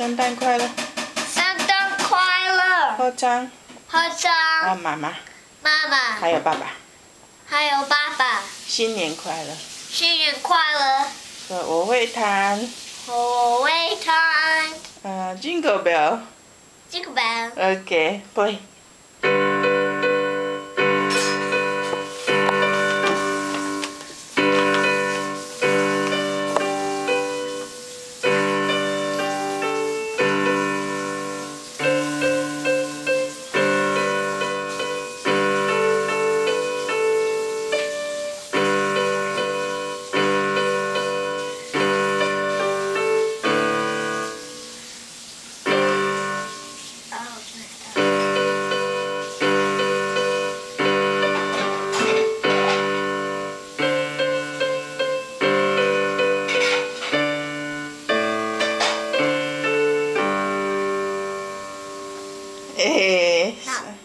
圣诞快乐！ 圣诞快乐！ 贺章。 贺章。 妈妈。 妈妈。 还有爸爸。 还有爸爸。 新年快乐！ 新年快乐！ 我会弹。 我会弹。 Jingle bell。 Jingle bell。 Okay, play. Hey.